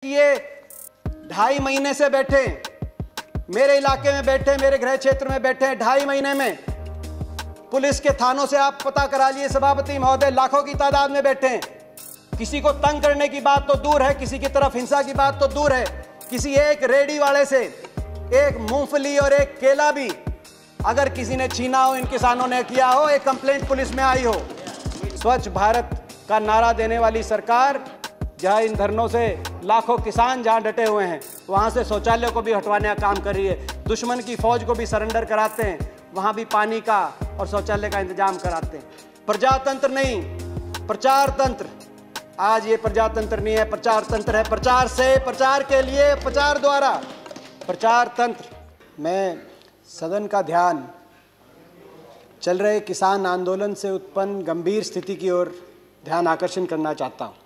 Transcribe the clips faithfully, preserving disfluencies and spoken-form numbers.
ये ढाई महीने से बैठे मेरे इलाके में, बैठे मेरे गृह क्षेत्र में बैठे ढाई महीने में पुलिस के थानों से आप पता करा लिए सभापति महोदय, लाखों की तादाद में बैठे हैं। किसी को तंग करने की बात तो दूर है, किसी की तरफ हिंसा की बात तो दूर है, किसी एक रेडी वाले से एक मूंगफली और एक केला भी अगर किसी ने छीना हो, इन किसानों ने किया हो, एक कंप्लेंट पुलिस में आई हो। स्वच्छ भारत का नारा देने वाली सरकार जहां इन धरनों से लाखों किसान जहां डटे हुए हैं, वहां से शौचालय को भी हटवाने का काम कर रही है। दुश्मन की फौज को भी सरेंडर कराते हैं, वहां भी पानी का और शौचालय का इंतजाम कराते हैं। प्रजातंत्र नहीं, प्रचार तंत्र। आज ये प्रजातंत्र नहीं है, प्रचार तंत्र है। प्रचार से, प्रचार के लिए, प्रचार द्वारा प्रचार तंत्र। मैं सदन का ध्यान चल रहे किसान आंदोलन से उत्पन्न गंभीर स्थिति की ओर ध्यान आकर्षण करना चाहता हूं।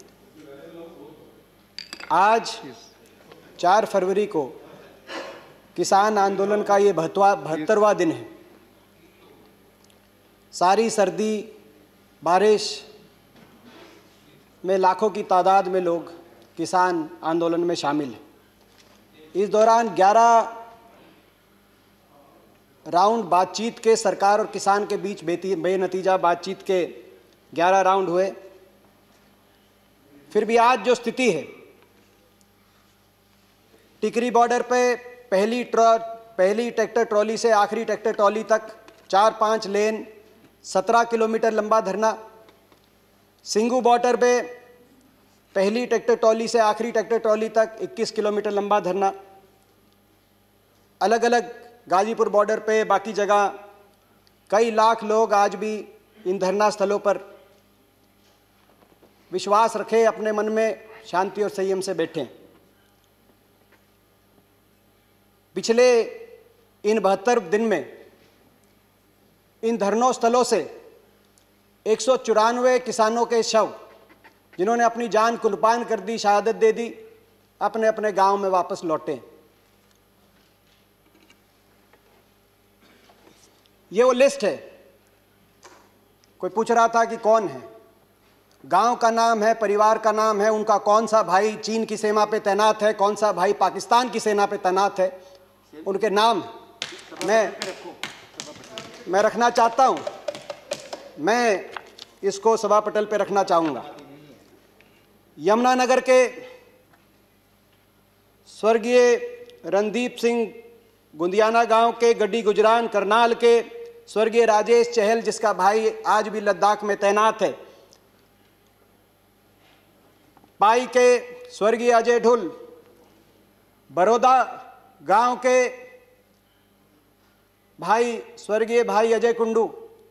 आज चार फरवरी को किसान आंदोलन का ये बहत्तरवां दिन है। सारी सर्दी बारिश में लाखों की तादाद में लोग किसान आंदोलन में शामिल हैं। इस दौरान ग्यारह राउंड बातचीत के सरकार और किसान के बीच बेनतीजा बातचीत के ग्यारह राउंड हुए। फिर भी आज जो स्थिति है, टिकरी बॉर्डर पे पहली ट्रॉ पहली ट्रैक्टर ट्रॉली से आखिरी ट्रैक्टर ट्रॉली तक चार पाँच लेन, सत्रह किलोमीटर लंबा धरना। सिंगू बॉर्डर पे पहली ट्रैक्टर ट्रॉली से आखिरी ट्रैक्टर ट्रॉली तक इक्कीस किलोमीटर लंबा धरना। अलग अलग गाजीपुर बॉर्डर पे बाकी जगह कई लाख लोग आज भी इन धरना स्थलों पर विश्वास रखे, अपने मन में शांति और संयम से बैठे। पिछले इन बहत्तर दिन में इन धरनों स्थलों से एक सौ चौरानवे किसानों के शव, जिन्होंने अपनी जान कुर्बान कर दी, शहादत दे दी, अपने अपने गांव में वापस लौटे। ये वो लिस्ट है। कोई पूछ रहा था कि कौन है, गांव का नाम है, परिवार का नाम है, उनका कौन सा भाई चीन की सेना पे तैनात है, कौन सा भाई पाकिस्तान की सेना पे तैनात है, उनके नाम मैं मैं रखना चाहता हूं। मैं इसको सभा पटल पे रखना चाहूँगा। यमुनानगर के स्वर्गीय रणदीप सिंह गुंदियाना गांव के, गड्डी गुजरान करनाल के स्वर्गीय राजेश चहल, जिसका भाई आज भी लद्दाख में तैनात है। पाई के स्वर्गीय अजय ढुल, बड़ौदा गांव के भाई स्वर्गीय भाई अजय कुंडू,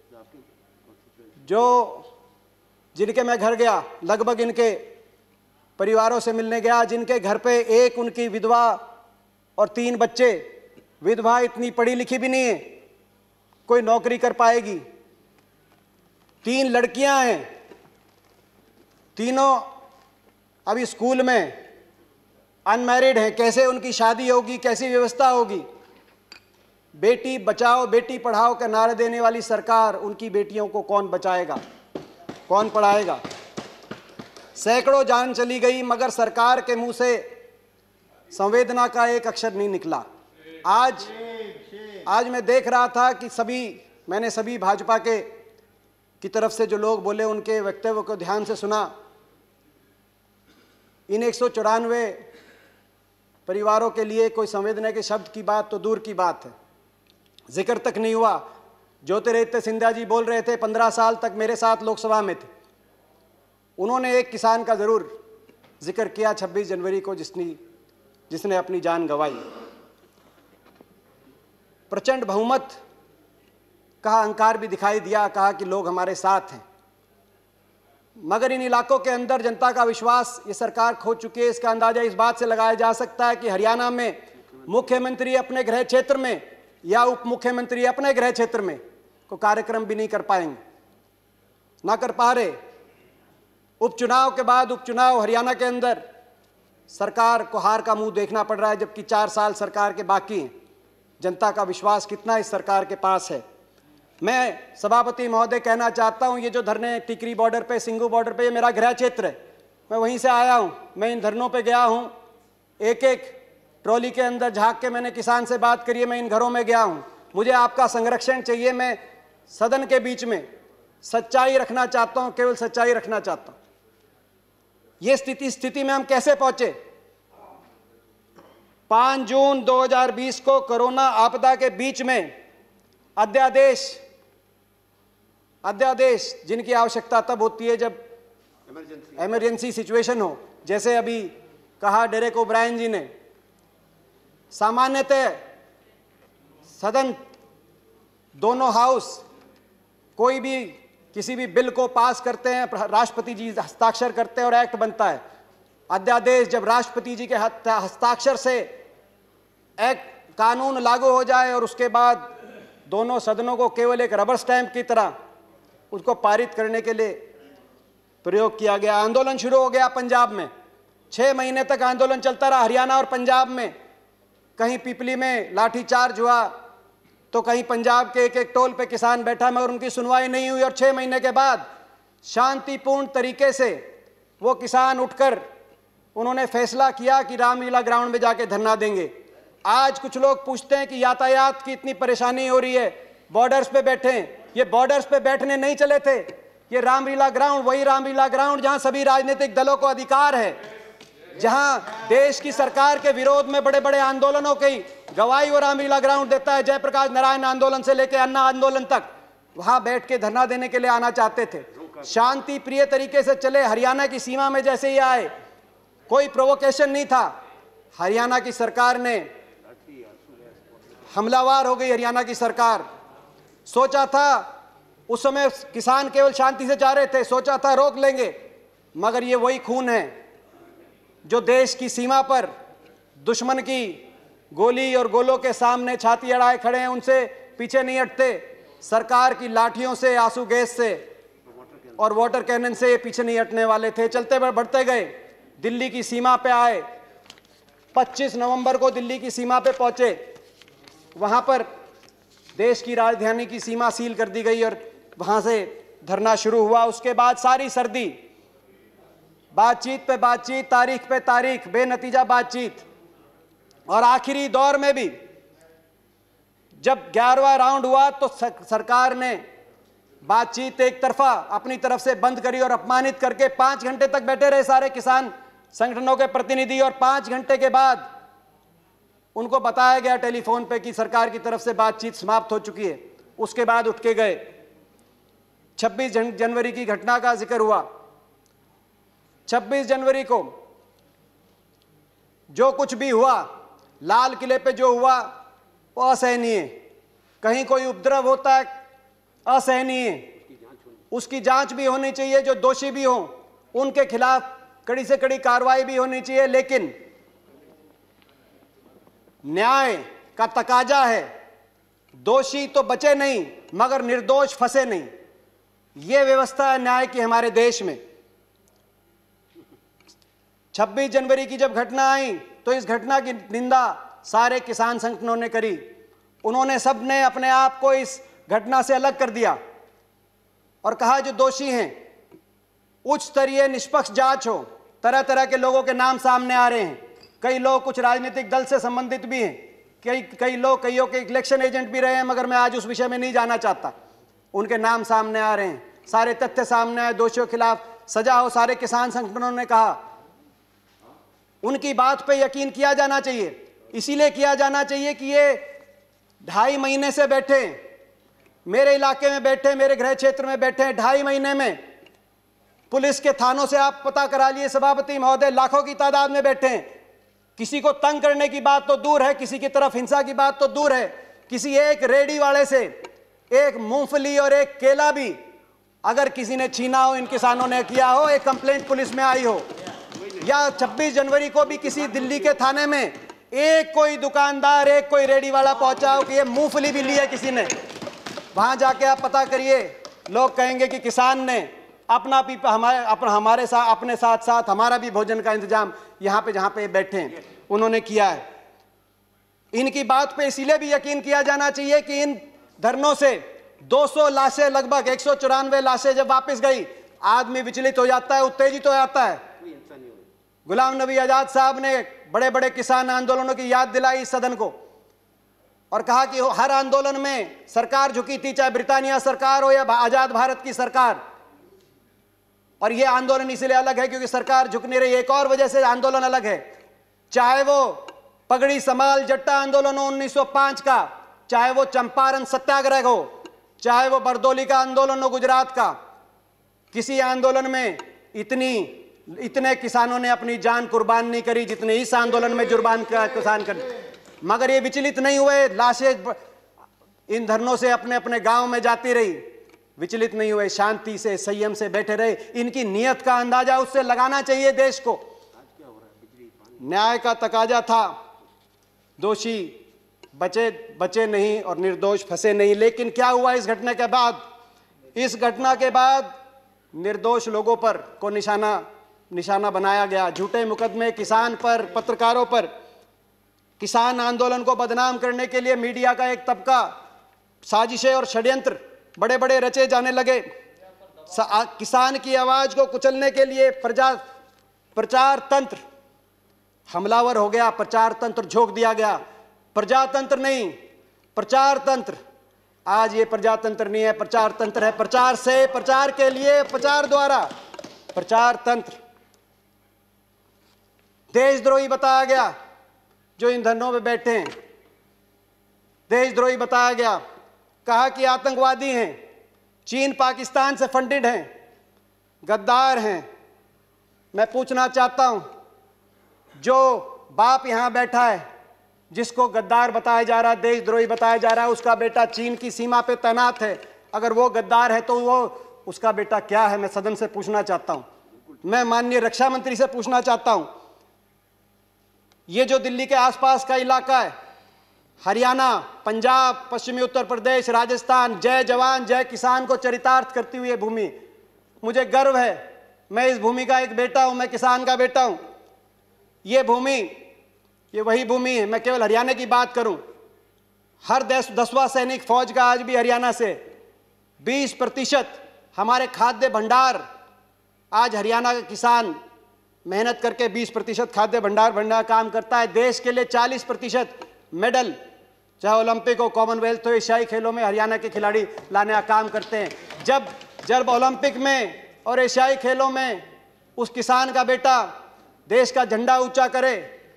जो जिनके मैं घर गया, लगभग इनके परिवारों से मिलने गया, जिनके घर पे एक उनकी विधवा और तीन बच्चे। विधवा इतनी पढ़ी लिखी भी नहीं है, कोई नौकरी कर पाएगी। तीन लड़कियां हैं, तीनों अभी स्कूल में अनमैरिड हैं। कैसे उनकी शादी होगी, कैसी व्यवस्था होगी? बेटी बचाओ बेटी पढ़ाओ का नारा देने वाली सरकार, उनकी बेटियों को कौन बचाएगा, कौन पढ़ाएगा? सैकड़ों जान चली गई, मगर सरकार के मुंह से संवेदना का एक अक्षर नहीं निकला। आज आज मैं देख रहा था कि सभी मैंने सभी भाजपा के की तरफ से जो लोग बोले, उनके वक्तव्य को ध्यान से सुना। इन एक सौ चौरानवे परिवारों के लिए कोई संवेदना के शब्द की बात तो दूर की बात है, जिक्र तक नहीं हुआ। ज्योतिरादित्य सिंधिया जी बोल रहे थे, पंद्रह साल तक मेरे साथ लोकसभा में थे, उन्होंने एक किसान का जरूर जिक्र किया छब्बीस जनवरी को, जिसने जिसने अपनी जान गंवाई। प्रचंड बहुमत का अहंकार भी दिखाई दिया, कहा कि लोग हमारे साथ हैं। मगर इन इलाकों के अंदर जनता का विश्वास ये सरकार खो चुकी है। इसका अंदाजा इस बात से लगाया जा सकता है कि हरियाणा में मुख्यमंत्री अपने गृह क्षेत्र में या उप मुख्यमंत्री अपने गृह क्षेत्र में को कार्यक्रम भी नहीं कर पाएंगे, ना कर पा रहे। उपचुनाव के बाद उपचुनाव हरियाणा के अंदर सरकार को हार का मुंह देखना पड़ रहा है, जबकि चार साल सरकार के बाकी हैं। जनता का विश्वास कितना इस सरकार के पास है? मैं सभापति महोदय कहना चाहता हूं, ये जो धरने टिकरी बॉर्डर पे, सिंगू बॉर्डर पे, ये मेरा गृह क्षेत्र है। मैं वहीं से आया हूं, मैं इन धरनों पे गया हूं, एक एक ट्रॉली के अंदर झांक के मैंने किसान से बात करी है, मैं इन घरों में गया हूं। मुझे आपका संरक्षण चाहिए। मैं सदन के बीच में सच्चाई रखना चाहता हूं, केवल सच्चाई रखना चाहता हूं। यह स्थिति स्थिति में हम कैसे पहुंचे? पाँच जून दो हज़ार बीस को कोरोना आपदा के बीच में अध्यादेश अध्यादेश जिनकी आवश्यकता तब होती है जब इमरजेंसी सिचुएशन हो, जैसे अभी कहा डेरेक ओब्रायन जी ने। सामान्यतः सदन, दोनों हाउस कोई भी किसी भी बिल को पास करते हैं, राष्ट्रपति जी हस्ताक्षर करते हैं और एक्ट बनता है। अध्यादेश जब राष्ट्रपति जी के हस्ताक्षर से एक्ट कानून लागू हो जाए और उसके बाद दोनों सदनों को केवल एक रबर स्टैंप की तरह उसको पारित करने के लिए प्रयोग किया गया। आंदोलन शुरू हो गया पंजाब में, छह महीने तक आंदोलन चलता रहा। हरियाणा और पंजाब में कहीं पिपली में लाठीचार्ज हुआ तो कहीं पंजाब के एक एक टोल पे किसान बैठा, मगर उनकी सुनवाई नहीं हुई। और छह महीने के बाद शांतिपूर्ण तरीके से वो किसान उठकर उन्होंने फैसला किया कि रामलीला ग्राउंड में जाके धरना देंगे। आज कुछ लोग पूछते हैं कि यातायात की इतनी परेशानी हो रही है, बॉर्डर्स पे बैठे हैं। ये बॉर्डर्स पे बैठने नहीं चले थे, ये रामलीला ग्राउंड वही रामलीला ग्राउंड जहां सभी राजनीतिक दलों को अधिकार है, जहां देश की सरकार के विरोध में बड़े बड़े आंदोलनों की गवाही वो रामलीला ग्राउंड देता है। जयप्रकाश नारायण आंदोलन से लेकर अन्ना आंदोलन तक वहां बैठ के धरना देने के लिए आना चाहते थे। शांति प्रिय तरीके से चले। हरियाणा की सीमा में जैसे ही आए, कोई प्रोवोकेशन नहीं था। हरियाणा की सरकार ने हमलावर हो गई। हरियाणा की सरकार सोचा था, उस समय किसान केवल शांति से जा रहे थे, सोचा था रोक लेंगे, मगर ये वही खून है जो देश की सीमा पर दुश्मन की गोली और गोलों के सामने छाती अड़ाए खड़े हैं, उनसे पीछे नहीं हटते। सरकार की लाठियों से, आंसू गैस से और वाटर कैनन से पीछे नहीं हटने वाले थे। चलते बढ़ते गए, दिल्ली की सीमा पे आए। पच्चीस नवंबर को दिल्ली की सीमा पे पहुंचे। वहां पर देश की राजधानी की सीमा सील कर दी गई और वहां से धरना शुरू हुआ। उसके बाद सारी सर्दी, बातचीत पे बातचीत, तारीख पे तारीख, बेनतीजा बातचीत। और आखिरी दौर में भी जब ग्यारहवां राउंड हुआ तो सरकार ने बातचीत एक तरफा अपनी तरफ से बंद करी और अपमानित करके पांच घंटे तक बैठे रहे सारे किसान संगठनों के प्रतिनिधि। और पांच घंटे के बाद उनको बताया गया टेलीफोन पे कि सरकार की तरफ से बातचीत समाप्त हो चुकी है। उसके बाद उठ के गए। छब्बीस जनवरी की घटना का जिक्र हुआ। छब्बीस जनवरी को जो कुछ भी हुआ, लाल किले पे जो हुआ वो असहनीय। कहीं कोई उपद्रव होता है, असहनीय। उसकी जांच भी होनी चाहिए, जो दोषी भी हों उनके खिलाफ कड़ी से कड़ी कार्रवाई भी होनी चाहिए। लेकिन न्याय का तकाजा है, दोषी तो बचे नहीं मगर निर्दोष फंसे नहीं। यह व्यवस्था है न्याय की हमारे देश में। छब्बीस जनवरी की जब घटना आई तो इस घटना की निंदा सारे किसान संगठनों ने करी। उन्होंने सबने अपने आप को इस घटना से अलग कर दिया और कहा जो दोषी हैं उच्च स्तरीय निष्पक्ष जांच हो। तरह तरह के लोगों के नाम सामने आ रहे हैं। कई लोग कुछ राजनीतिक दल से संबंधित भी हैं, कई कई लोग कईयों के इलेक्शन एजेंट भी रहे हैं, मगर मैं आज उस विषय में नहीं जाना चाहता। उनके नाम सामने आ रहे हैं, सारे तथ्य सामने आए, दोषियों के खिलाफ सजा हो। सारे किसान संगठनों ने कहा उनकी बात पे यकीन किया जाना चाहिए। इसीलिए किया जाना चाहिए कि ये ढाई महीने से बैठे, मेरे इलाके में बैठे, मेरे गृह क्षेत्र में बैठे, ढाई महीने में पुलिस के थानों से आप पता करा लिए सभापति महोदय, लाखों की तादाद में बैठे हैं। किसी को तंग करने की बात तो दूर है, किसी की तरफ हिंसा की बात तो दूर है, किसी एक रेडी वाले से एक मूंगफली और एक केला भी अगर किसी ने छीना हो, इन किसानों ने किया हो, एक कंप्लेंट पुलिस में आई हो, या छब्बीस जनवरी को भी किसी दिल्ली के थाने में एक कोई दुकानदार, एक कोई रेडी वाला पहुंचा हो कि ये मूंगफली भी ली है किसी ने, वहां जाके आप पता करिए। लोग कहेंगे कि किसान ने अपना भी हमारे अपना हमारे साथ अपने साथ साथ हमारा भी भोजन का इंतजाम यहाँ पे जहाँ पे बैठे हैं उन्होंने किया है। इनकी बात पे इसीलिए भी यकीन किया जाना चाहिए कि इन धरनों से दो सौ लाशें, लगभग एक सौ चौरानवे लाशें जब वापस गई, आदमी विचलित हो जाता है, उत्तेजित हो जाता है। गुलाम नबी आजाद साहब ने बड़े बड़े किसान आंदोलनों की याद दिलाई इस सदन को और कहा कि हर आंदोलन में सरकार झुकी थी, चाहे ब्रिटानिया सरकार हो या आजाद भारत की सरकार। और यह आंदोलन इसलिए अलग है क्योंकि सरकार झुक नहीं रही। एक और वजह से आंदोलन अलग है, चाहे वो पगड़ी समाल जट्टा आंदोलन हो उन्नीस सौ पाँच का, चाहे वो चंपारण सत्याग्रह हो, चाहे वो बरदौली का आंदोलन हो गुजरात का, किसी आंदोलन में इतनी इतने किसानों ने अपनी जान कुर्बान नहीं करी जितने इस आंदोलन में जुर्बान का किसान कर। मगर ये विचलित नहीं हुए, लाशें इन धरनों से अपने अपने गांव में जाती रही, विचलित नहीं हुए, शांति से संयम से बैठे रहे। इनकी नीयत का अंदाजा उससे लगाना चाहिए देश को। न्याय का तकाजा था, दोषी बचे बचे नहीं और निर्दोष फंसे नहीं। लेकिन क्या हुआ इस घटना के बाद? इस घटना के बाद निर्दोष लोगों पर को निशाना निशाना बनाया गया। झूठे मुकदमे किसान पर, पत्रकारों पर। किसान आंदोलन को बदनाम करने के लिए मीडिया का एक तबका, साजिशें और षड्यंत्र बड़े बड़े रचे जाने लगे। किसान की आवाज को कुचलने के लिए प्रजा प्रचार तंत्र हमलावर हो गया, प्रचार तंत्र झोंक दिया गया। प्रजातंत्र नहीं, प्रचार तंत्र। आज ये प्रजातंत्र नहीं है, प्रचार तंत्र है। प्रचार से, प्रचार के लिए, प्रचार द्वारा प्रचार तंत्र। देशद्रोही बताया गया जो इन धरनों में बैठे हैं, देशद्रोही बताया गया। कहा कि आतंकवादी हैं, चीन पाकिस्तान से फंडेड हैं, गद्दार हैं। मैं पूछना चाहता हूं, जो बाप यहां बैठा है जिसको गद्दार बताया जा रहा है, देशद्रोही बताया जा रहा है, उसका बेटा चीन की सीमा पे तैनात है। अगर वो गद्दार है तो वो उसका बेटा क्या है? मैं सदन से पूछना चाहता हूं। मैं माननीय रक्षा मंत्री से पूछना चाहता हूं, ये जो दिल्ली के आसपास का इलाका है, हरियाणा, पंजाब, पश्चिमी उत्तर प्रदेश, राजस्थान, जय जवान जय किसान को चरितार्थ करती हुई भूमि, मुझे गर्व है। मैं इस भूमि का एक बेटा हूं, मैं किसान का बेटा हूं। ये भूमि, ये वही भूमि है। मैं केवल हरियाणा की बात करूं, हर दस दसवां सैनिक फौज का आज भी हरियाणा से। बीस प्रतिशत हमारे खाद्य भंडार आज हरियाणा का किसान मेहनत करके बीस प्रतिशत खाद्य भंडार भंडार काम करता है। देश के लिए चालीस प्रतिशत मेडल, चाहे ओलंपिक हो, कॉमनवेल्थ हो, एशियाई खेलों में हरियाणा के खिलाड़ी लाने का काम करते हैं। जब जब ओलंपिक में और एशियाई खेलों में उस किसान का बेटा देश का झंडा ऊंचा करे,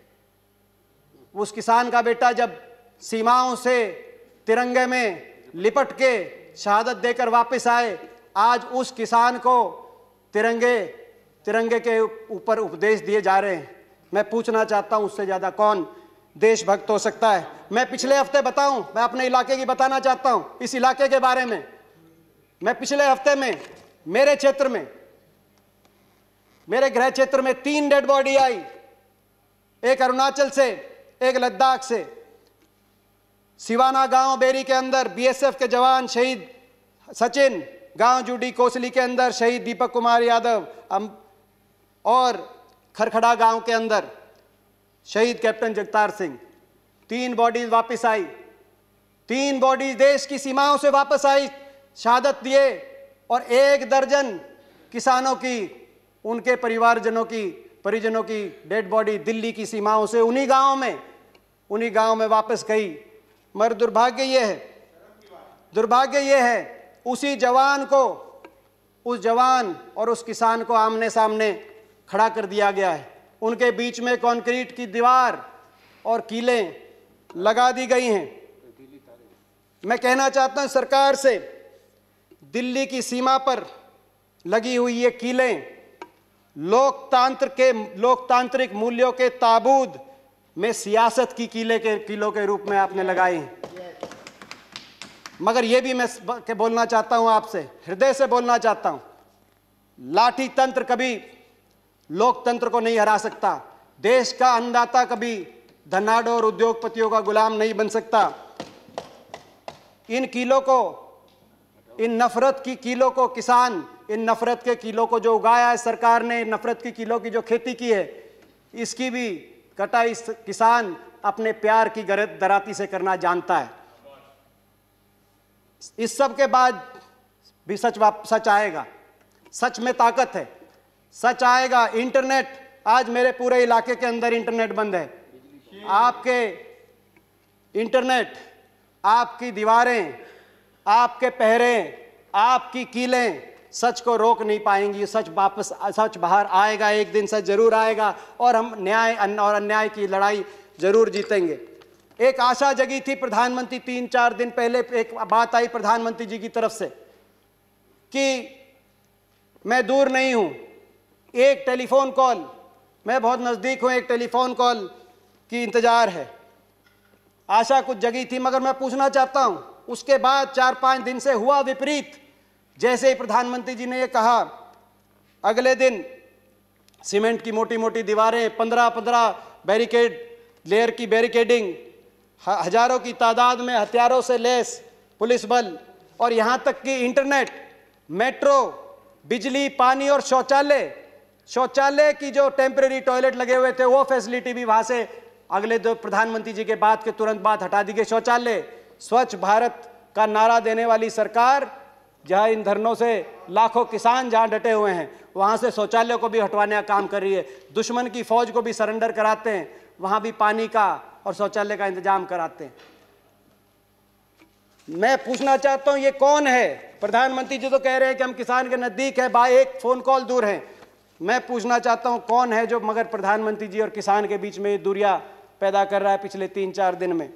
उस किसान का बेटा जब सीमाओं से तिरंगे में लिपट के शहादत देकर वापस आए, आज उस किसान को तिरंगे तिरंगे के ऊपर उपदेश दिए जा रहे हैं। मैं पूछना चाहता हूं, उससे ज्यादा कौन देशभक्त हो सकता है? मैं पिछले हफ्ते बताऊं, मैं अपने इलाके की बताना चाहता हूं, इस इलाके के बारे में। मैं पिछले हफ्ते में मेरे क्षेत्र में, मेरे गृह क्षेत्र में तीन डेड बॉडी आई, एक अरुणाचल से, एक लद्दाख से। सिवाना गांव बेरी के अंदर बीएसएफ के जवान शहीद सचिन, गांव जूडी कोसली के अंदर शहीद दीपक कुमार यादव, और खरखड़ा गांव के अंदर शहीद कैप्टन जगतार सिंह। तीन बॉडीज वापस आई, तीन बॉडीज देश की सीमाओं से वापस आई, शहादत दिए। और एक दर्जन किसानों की, उनके परिवारजनों की, परिजनों की डेड बॉडी दिल्ली की सीमाओं से उन्हीं गांव में उन्हीं गांव में वापस गई। मगर दुर्भाग्य ये है, दुर्भाग्य ये है उसी जवान को, उस जवान और उस किसान को आमने सामने खड़ा कर दिया गया है। उनके बीच में कंक्रीट की दीवार और कीलें लगा दी गई हैं। मैं कहना चाहता हूं सरकार से, दिल्ली की सीमा पर लगी हुई ये कीलें लोकतंत्र के लोकतांत्रिक मूल्यों के ताबूत में सियासत की कीले के किलों के रूप में आपने लगाई हैं। मगर ये भी मैं के बोलना चाहता हूं आपसे, हृदय से बोलना चाहता हूं, लाठी तंत्र कभी लोकतंत्र को नहीं हरा सकता। देश का अन्नदाता कभी धनाढ्य और उद्योगपतियों का गुलाम नहीं बन सकता। इन कीलों को, इन नफरत की कीलों को किसान, इन नफरत के कीलों को जो उगाया है सरकार ने, नफरत की कीलों की जो खेती की है, इसकी भी कटाई किसान अपने प्यार की गरज दराती से करना जानता है। इस सब के बाद भी सच सच आएगा। सच में ताकत है। सच आएगा। इंटरनेट, आज मेरे पूरे इलाके के अंदर इंटरनेट बंद है। आपके इंटरनेट, आपकी दीवारें, आपके पहरे, आपकी कीलें सच को रोक नहीं पाएंगी। सच वापस, सच बाहर आएगा, एक दिन सच जरूर आएगा और हम न्याय और अन्याय की लड़ाई जरूर जीतेंगे। एक आशा जगी थी प्रधानमंत्री, तीन चार दिन पहले एक बात आई प्रधानमंत्री जी की तरफ से कि मैं दूर नहीं हूं, एक टेलीफोन कॉल, मैं बहुत नज़दीक हूं, एक टेलीफोन कॉल की इंतजार है। आशा कुछ जगी थी, मगर मैं पूछना चाहता हूं, उसके बाद चार पांच दिन से हुआ विपरीत। जैसे ही प्रधानमंत्री जी ने यह कहा, अगले दिन सीमेंट की मोटी मोटी दीवारें, पंद्रह पंद्रह बैरिकेड लेयर की बैरिकेडिंग, हजारों की तादाद में हथियारों से लैस पुलिस बल, और यहां तक कि इंटरनेट, मेट्रो, बिजली, पानी और शौचालय, शौचालय की जो टेम्परेरी टॉयलेट लगे हुए थे वो फैसिलिटी भी वहां से अगले दो प्रधानमंत्री जी के बाद के तुरंत बाद हटा दी गई। शौचालय, स्वच्छ भारत का नारा देने वाली सरकार, जहां इन धरनों से लाखों किसान जहां डटे हुए हैं, वहां से शौचालय को भी हटवाने का काम कर रही है। दुश्मन की फौज को भी सरेंडर कराते हैं, वहां भी पानी का और शौचालय का इंतजाम कराते हैं। मैं पूछना चाहता हूं, ये कौन है? प्रधानमंत्री जी तो कह रहे हैं कि हम किसान के नजदीक है, भाई एक फोन कॉल दूर हैं। मैं पूछना चाहता हूं कौन है जो मगर प्रधानमंत्री जी और किसान के बीच में ये दूरियां पैदा कर रहा है पिछले तीन चार दिन में?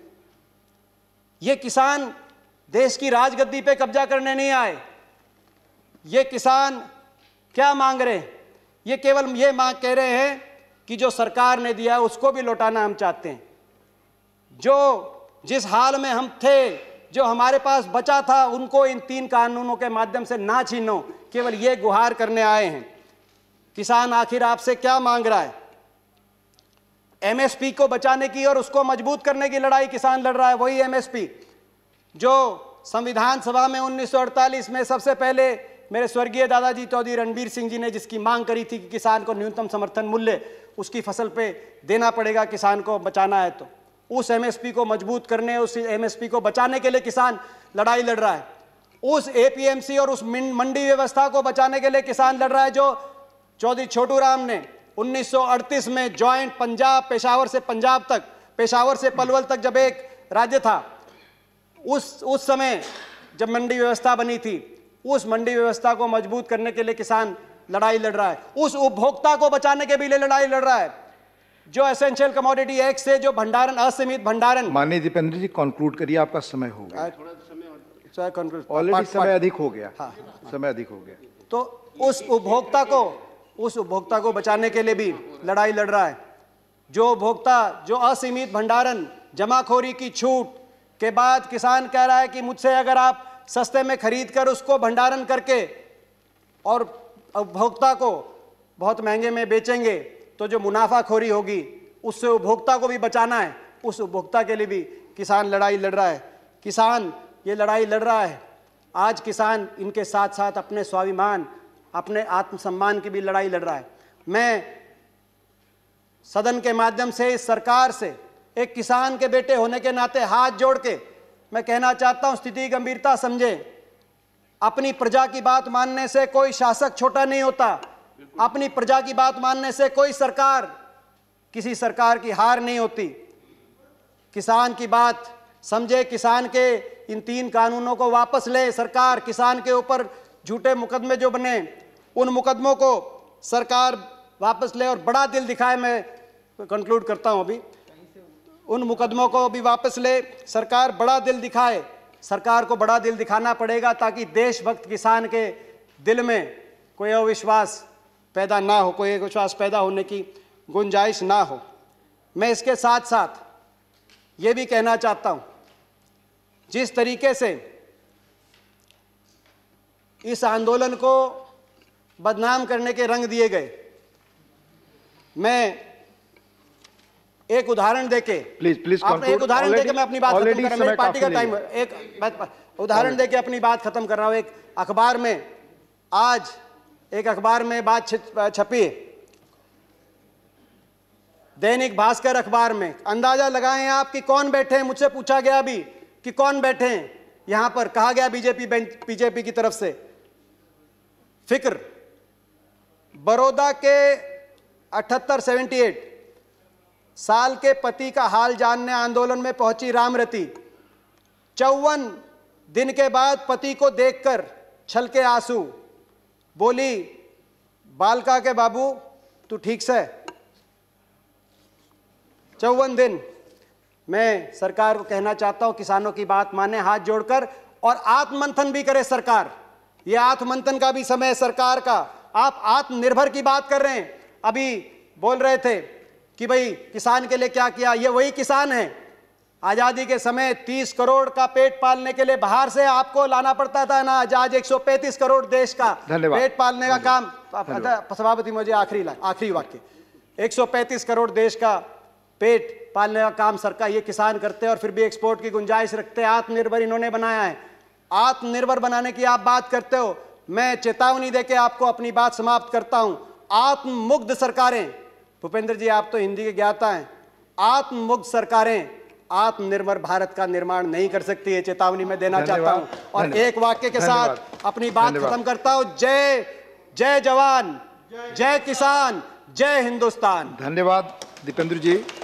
ये किसान देश की राजगद्दी पे कब्जा करने नहीं आए। ये किसान क्या मांग रहे हैं? ये केवल ये मांग कह रहे हैं कि जो सरकार ने दिया है उसको भी लौटाना हम चाहते हैं। जो जिस हाल में हम थे, जो हमारे पास बचा था, उनको इन तीन कानूनों के माध्यम से ना छीनो, केवल ये गुहार करने आए हैं। किसान आखिर आपसे क्या मांग रहा है? एमएसपी को बचाने की और उसको मजबूत करने की लड़ाई किसान लड़ रहा है। वही एमएसपी जो संविधान सभा में उन्नीस सौ अड़तालीस में सबसे पहले मेरे स्वर्गीय दादाजी चौधरी रणबीर सिंह जी ने जिसकी मांग करी थी कि किसान को न्यूनतम समर्थन मूल्य उसकी फसल पे देना पड़ेगा, किसान को बचाना है, तो उस एमएसपी को मजबूत करने, उस एमएसपी को बचाने के लिए किसान लड़ाई लड़ रहा है। उस एपीएमसी और उस मंडी व्यवस्था को बचाने के लिए किसान लड़ रहा है जो चौधरी छोटू राम ने उन्नीस सौ अड़तीस में जॉइंट पंजाब, पेशावर से पंजाब तक, पेशावर से पलवल तक जब एक राज्य था, उस उस समय जब मंडी व्यवस्था बनी थी, उस मंडी व्यवस्था को मजबूत करने के लिए किसान लड़ाई लड़ रहा है। उस उपभोक्ता को बचाने के भी लिए लड़ाई लड़ रहा है जो एसेंशियल कमोडिटी एक्ट से जो भंडारण, असीमित भंडारण। माननीय दीपेंद्र जी कंक्लूड करिए, आपका समय हो गया। ऑलरेडी समय अधिक हो गया। हाँ, समय अधिक हो गया। तो उस उपभोक्ता को उस उपभोक्ता को बचाने के लिए भी लड़ाई लड़ रहा है। जो उपभोक्ता, जो असीमित भंडारण, जमाखोरी की छूट के बाद किसान कह रहा है कि मुझसे अगर आप सस्ते में खरीद कर उसको भंडारण करके और उपभोक्ता को बहुत महंगे में बेचेंगे तो जो मुनाफाखोरी होगी उससे उपभोक्ता को भी बचाना है। उस उपभोक्ता के लिए भी किसान लड़ाई लड़ रहा है। किसान ये लड़ाई लड़ रहा है। आज किसान इनके साथ साथ अपने स्वाभिमान, अपने आत्मसम्मान की भी लड़ाई लड़ रहा है। मैं सदन के माध्यम से इस सरकार से एक किसान के बेटे होने के नाते हाथ जोड़ के मैं कहना चाहता हूं, स्थिति की गंभीरता समझें। अपनी प्रजा की बात मानने से कोई शासक छोटा नहीं होता। अपनी प्रजा की बात मानने से कोई सरकार, किसी सरकार की हार नहीं होती। किसान की बात समझे, किसान के इन तीन कानूनों को वापस ले सरकार। किसान के ऊपर झूठे मुकदमे जो बने, उन मुकदमों को सरकार वापस ले और बड़ा दिल दिखाए। मैं कंक्लूड करता हूं अभी। उन मुकदमों को भी वापस ले सरकार, बड़ा दिल दिखाए। सरकार को बड़ा दिल दिखाना पड़ेगा ताकि देशभक्त किसान के दिल में कोई अविश्वास पैदा ना हो, कोई अविश्वास पैदा होने की गुंजाइश ना हो। मैं इसके साथ साथ ये भी कहना चाहता हूं, जिस तरीके से इस आंदोलन को बदनाम करने के रंग दिए गए, मैं एक उदाहरण देके प्लीज प्लीज एक उदाहरण देके मैं अपनी बात खत्म कर रहा हूं। मेरी पार्टी का टाइम, एक उदाहरण देके अपनी बात खत्म कर रहा हूं। एक अखबार में आज एक अखबार में बात छपी, दैनिक भास्कर अखबार में। अंदाजा लगाएं आप कि कौन बैठे हैं। मुझसे पूछा गया अभी कि कौन बैठे हैं यहां पर। कहा गया बीजेपी बीजेपी की तरफ से। फिक्र, बड़ौदा के अठहत्तर सेवेंटी एट साल के पति का हाल जानने आंदोलन में पहुंची रामरती। चौवन दिन के बाद पति को देखकर छलके आंसू, बोली, बालका के बाबू तू ठीक से। चौवन दिन। मैं सरकार को कहना चाहता हूं, किसानों की बात माने हाथ जोड़कर, और आत्ममंथन भी करे सरकार। ये आत्ममंथन का भी समय है सरकार का। आप आत्मनिर्भर की बात कर रहे हैं, अभी बोल रहे थे कि भाई किसान के लिए क्या किया। ये वही किसान है। आजादी के समय तीस करोड़ का पेट पालने के लिए बाहर से आपको लाना पड़ता था ना, आज एक सौ पैंतीस करोड़ देश का पेट पालने का काम। सभापति मुझे आखिरी आखिरी वाक्य, एक सौ पैंतीस करोड़ देश का पेट पालने का काम सरकार, ये किसान करते हैं, और फिर भी एक्सपोर्ट की गुंजाइश रखते हैं। आत्मनिर्भर इन्होंने बनाया है। आत्मनिर्भर बनाने की आप बात करते हो। मैं चेतावनी देके आपको अपनी बात समाप्त करता हूं। आत्ममुग्ध सरकारें, भूपेंद्र जी आप तो हिंदी के ज्ञाता हैं, आत्ममुग्ध सरकारें आत्मनिर्भर भारत का निर्माण नहीं कर सकती है। चेतावनी मैं देना चाहता हूं। और एक वाक्य के साथ अपनी बात खत्म करता हूं। जय जय जवान, जय किसान, जय हिंदुस्तान। धन्यवाद दीपेंद्र जी।